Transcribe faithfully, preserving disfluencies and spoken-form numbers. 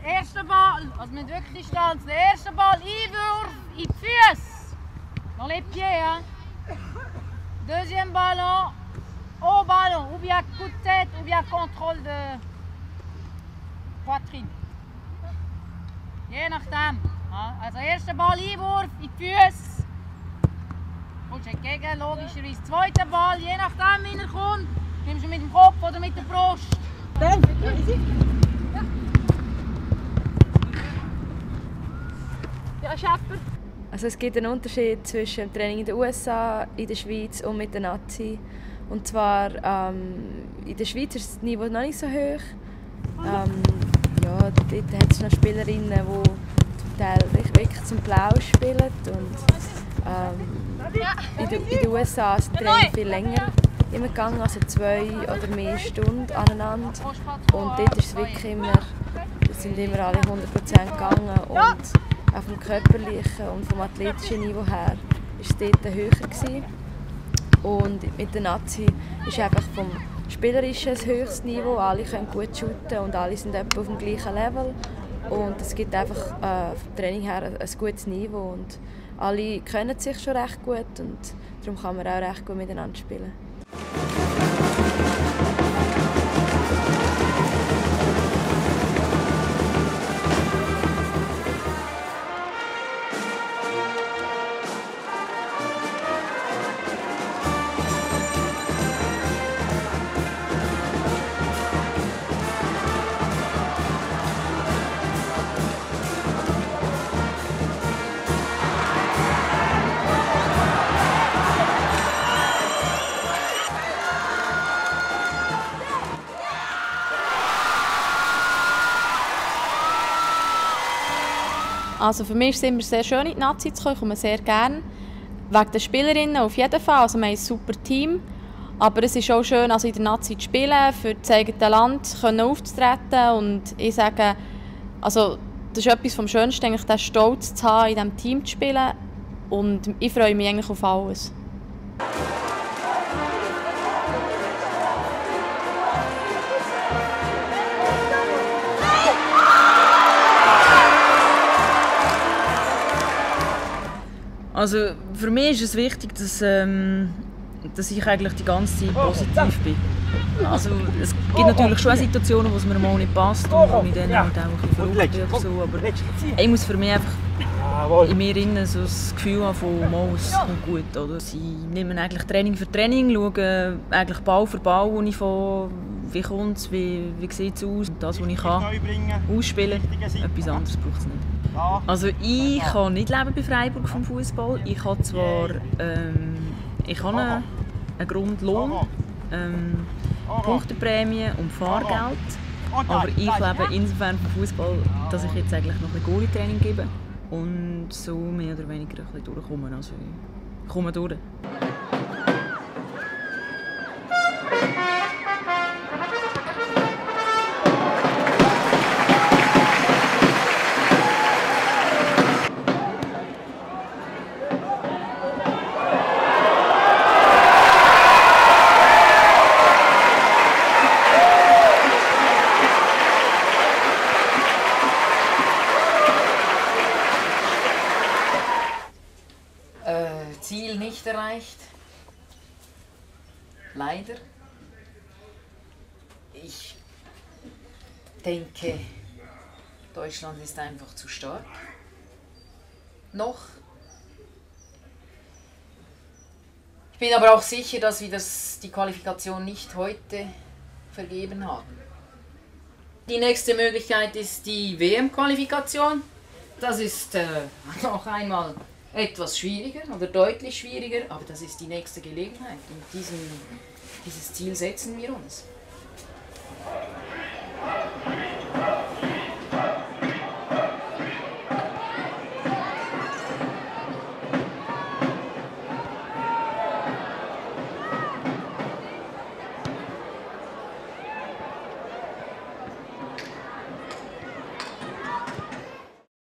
erster Ball, also mit wirklich Distanz, der erste Ball, Einwurf in die Füße. Dans les pieds, hein. Deuxième ballon, au ballon, ou bien coup de tête, ou bien contrôle de poitrine. Je nachdem. Also erster Ball, Einwurf in die Füße. Kommst entgegen, logischerweise. Zweiter Ball, je nachdem wie er kommt, nimmst du mit dem Kopf oder mit der Brust. Dann, ja. Ja, Schäfer. Also es gibt einen Unterschied zwischen dem Training in den U S A, in der Schweiz und mit der Nazi. Und zwar ähm, in der Schweiz ist das Niveau noch nicht so hoch. Ähm, ja, dort hat es noch Spielerinnen, die zum Teil wirklich zum Blau spielen. Und, ähm, in, der, in den U S A sind die Training viel länger immer gegangen, also zwei oder mehr Stunden aneinander. Und dort ist es wirklich immer, es sind immer alle hundert Prozent gegangen. Und auch vom körperlichen und vom athletischen Niveau her war es dort höher gewesen. Und mit der Nazi ist einfach vom spielerischen ein höchstes Niveau. Alle können gut shooten und alle sind etwa auf dem gleichen Level. Und es gibt einfach äh, vom Training her ein, ein gutes Niveau. Und alle können sich schon recht gut und darum kann man auch recht gut miteinander spielen. Also für mich ist es immer sehr schön, in die Nazi zu kommen. Ich komme sehr gerne. Wegen der Spielerinnen auf jeden Fall. Also wir haben ein super Team. Aber es ist auch schön, also in der Nazi zu spielen, für das eigene Land können aufzutreten. Und ich sage, also das ist etwas vom Schönsten, eigentlich den Stolz zu haben, in diesem Team zu spielen. Und ich freue mich eigentlich auf alles. Also für mich ist es wichtig, dass, ähm, dass ich eigentlich die ganze Zeit positiv bin. Also es gibt natürlich schon Situationen, wo es mir mal nicht passt und wo ich dann halt auch ein bisschen verrückt bin oder so, aber ich muss für mich einfach in mir innen so das Gefühl haben von mal, es kommt gut. Oder? Sie nehmen eigentlich Training für Training, schauen eigentlich Ball für Ball, wo ich von, wie kommt es, wie, wie sieht es aus, und das, was ich kann, ausspielen. Etwas anderes braucht es nicht. Also ich kann nicht leben bei Freiburg vom Fußball. Ich habe zwar ähm, ich habe einen, einen Grundlohn, ähm, Punkteprämie und Fahrgeld, aber ich lebe insofern vom Fußball, dass ich jetzt eigentlich noch ein Goalie-Training gebe und so mehr oder weniger ein bisschen durchkomme. Also ich komme durch. Ziel nicht erreicht. Leider. Ich denke, Deutschland ist einfach zu stark. Noch. Ich bin aber auch sicher, dass wir das, die Qualifikation nicht heute vergeben haben. Die nächste Möglichkeit ist die W M-Qualifikation. Das ist äh, noch einmal etwas schwieriger oder deutlich schwieriger, aber das ist die nächste Gelegenheit und diesen, dieses Ziel setzen wir uns.